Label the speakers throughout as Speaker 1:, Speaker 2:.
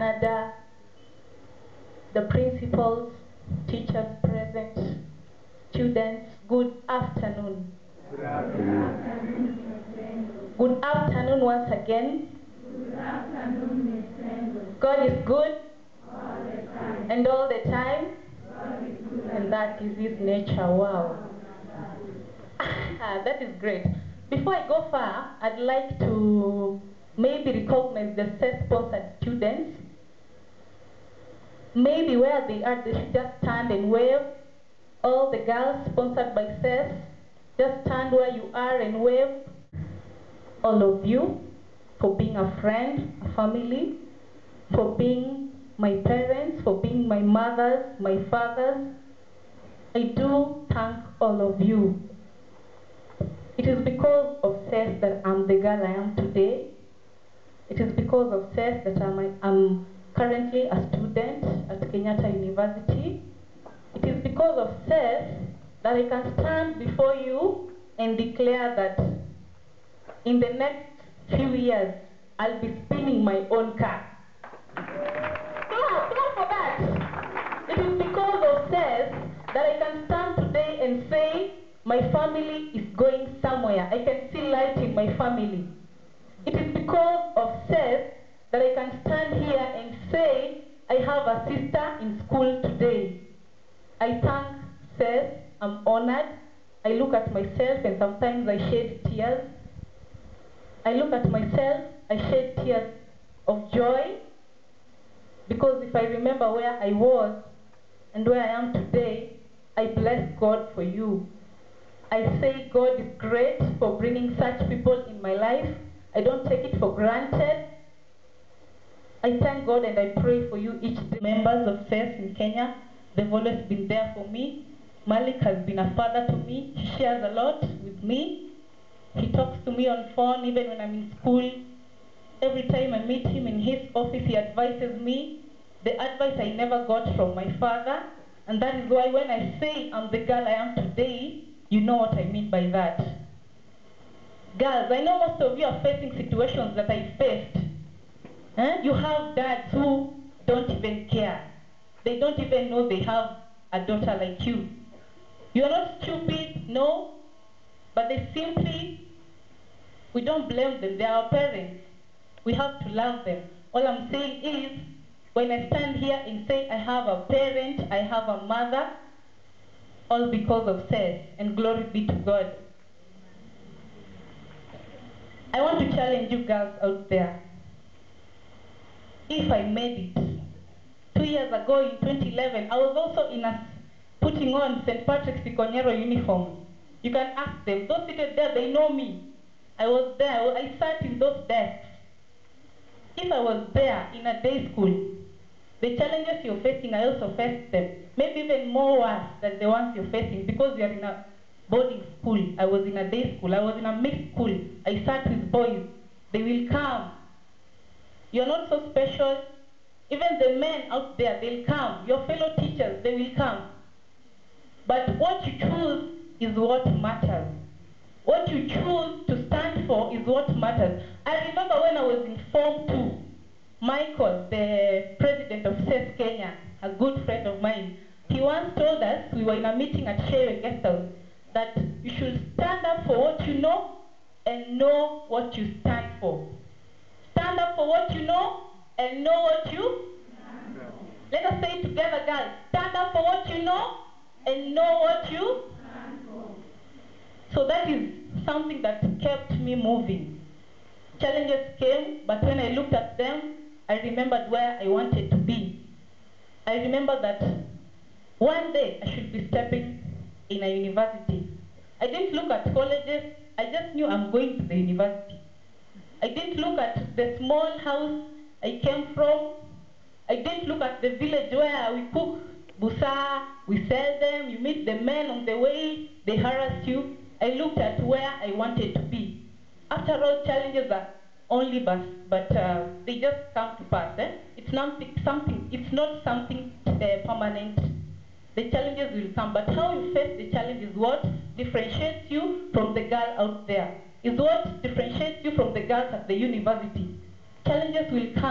Speaker 1: Canada, the principals, teachers present, students, good afternoon.
Speaker 2: Good afternoon.
Speaker 1: Good afternoon once again.
Speaker 2: Good afternoon, Miss Kendall.
Speaker 1: God is good
Speaker 2: All the time.
Speaker 1: and all the time,
Speaker 2: God is good.
Speaker 1: and that is His nature. Wow. That is great. Before I go far, I'd like to maybe recognize the self-sponsored students. Maybe where they are, they should just stand and wave. All the girls sponsored by CES, just stand where you are and wave. All of you, for being a friend, a family, for being my parents, for being my mothers, my fathers. I do thank all of you. It is because of CES that I'm the girl I am today. It is because of CES that I'm currently a student at Kenyatta University. It is because of CES that I can stand before you and declare that in the next few years, I'll be spinning my own car. Clap for that. It is because of CES that I can stand today and say, my family is going somewhere. I can see light in my family. It is because of CES that I can stand here and say, I have a sister in school today. I thank CES. I'm honored. I look at myself and sometimes I shed tears. I look at myself, I shed tears of joy, because if I remember where I was and where I am today, I bless God for you. I say God is great for bringing such people in my life. I don't take it for granted. I thank God and I pray for you each day. Members of CES in Kenya, they've always been there for me. Malik has been a father to me. He shares a lot with me. He talks to me on phone even when I'm in school. Every time I meet him in his office, he advises me. The advice I never got from my father. And that is why when I say I'm the girl I am today, you know what I mean by that. Girls, I know most of you are facing situations that I faced. You have dads who don't even care. They don't even know they have a daughter like you. You are not stupid, no, but they simply, we don't blame them. They are our parents. We have to love them. All I'm saying is, when I stand here and say I have a parent, I have a mother, all because of CES, and glory be to God. I want to challenge you girls out there. If I made it, 2 years ago in 2011, I was also putting on St. Patrick's Sikonyero uniforms. You can ask them. Those seated there, they know me. I was there. I sat in those desks. If I was there in a day school, the challenges you're facing, I also faced them. Maybe even more worse than the ones you're facing, because you're in a boarding school. I was in a day school. I was in a mixed school. I sat with boys. They will come. You're not so special. Even the men out there, they'll come. Your fellow teachers, they will come. But what you choose is what matters. What you choose to stand for is what matters. I remember when I was in Form 2, Michael, the president of CES Kenya, a good friend of mine, he once told us, we were in a meeting at Shewe Guest House, that you should stand up for what you know and know what you stand for. Stand up for what you know and know what you stand for. Let us say it together, girls. Stand up for what you know and know what you stand for. So that is something that kept me moving. Challenges came, but when I looked at them, I remembered where I wanted to be. I remember that one day I should be stepping in a university. I didn't look at colleges, I just knew I'm going to the university. I didn't look at the small house I came from. I didn't look at the village where we cook busa, we sell them, you meet the men on the way, they harass you. I looked at where I wanted to be. After all, challenges are only but they just come to pass. It's not something permanent. The challenges will come, but how you face the challenge is what differentiates you from the girl out there. Is what differentiates you from the girls at the university. Challenges will come,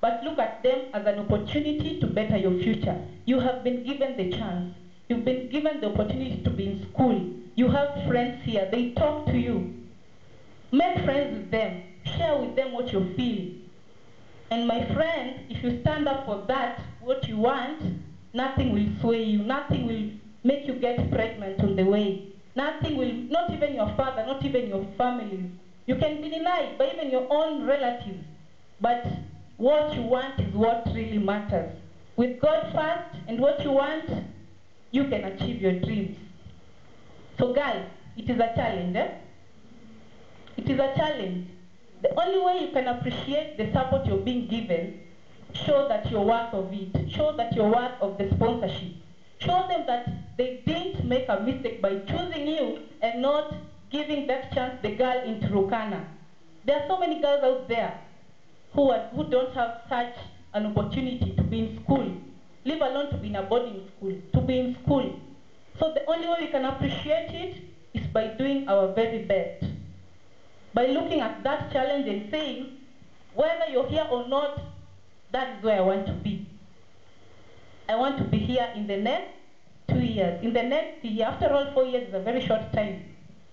Speaker 1: but look at them as an opportunity to better your future. You have been given the chance. You've been given the opportunity to be in school. You have friends here. They talk to you. Make friends with them. Share with them what you feel. And my friend, if you stand up for that, what you want, nothing will sway you. Nothing will make you get pregnant on the way. Nothing will, not even your father, not even your family. You can be denied by even your own relatives. But what you want is what really matters. With God first and what you want, you can achieve your dreams. So guys, it is a challenge. It is a challenge. The only way you can appreciate the support you're being given, show that you're worth of it. Show that you're worth of the sponsorship. Show them that they didn't make a mistake by choosing you and not giving that chance the girl in Turkana. There are so many girls out there who don't have such an opportunity to be in school, leave alone to be in a boarding school, to be in school. So the only way we can appreciate it is by doing our very best. By looking at that challenge and saying, whether you're here or not, that is where I want to be. I want to be here in the next 2 years. In the next year, after all, 4 years is a very short time.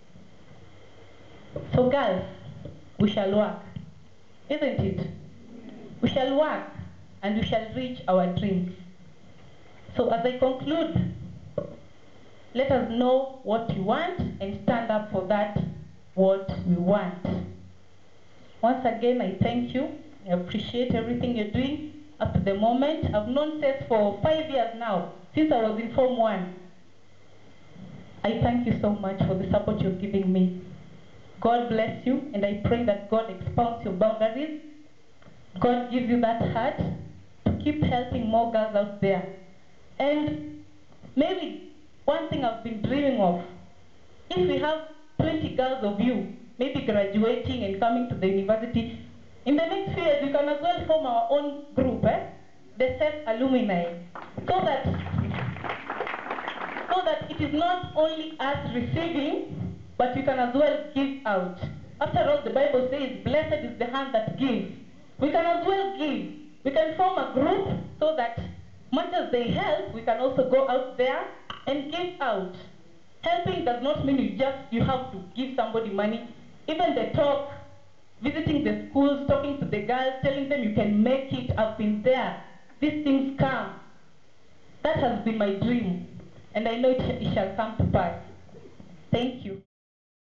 Speaker 1: So girls, we shall work, isn't it? We shall work and we shall reach our dreams. So as I conclude, let us know what you want and stand up for that, what we want. Once again, I thank you. I appreciate everything you're doing up to the moment. I've known Seth for 5 years now, since I was in Form 1. I thank you so much for the support you're giving me. God bless you, and I pray that God expands your boundaries. God gives you that heart to keep helping more girls out there. And maybe one thing I've been dreaming of, if we have 20 girls of you, maybe graduating and coming to the university, in the next few years we can as well form our own group, the Seth Alumni, so that it is not only us receiving, but we can as well give out. After all, the Bible says, blessed is the hand that gives. We can as well give. We can form a group so that much as they help, we can also go out there and give out. Helping does not mean you have to give somebody money. Even the talk, visiting the schools, talking to the girls, telling them you can make it, I've been there. These things come. That has been my dream, and I know it shall come to pass. Thank you.